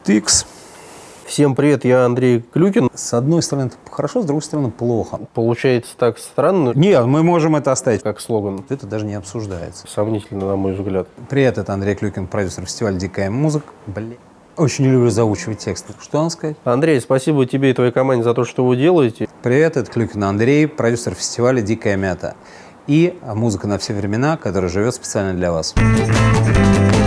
Тыкс. Всем привет, я Андрей Клюкин. С одной стороны это хорошо, с другой стороны плохо. Получается так странно. Нет, мы можем это оставить. Как слоган. Это даже не обсуждается. Сомнительно, на мой взгляд. Привет, это Андрей Клюкин, продюсер фестиваля «Дикая музыка». Блин. Очень люблю заучивать тексты. Что вам сказать? Андрей, спасибо тебе и твоей команде за то, что вы делаете. Привет, это Клюкин Андрей, продюсер фестиваля «Дикая мята». И музыка на все времена, которая живет специально для вас.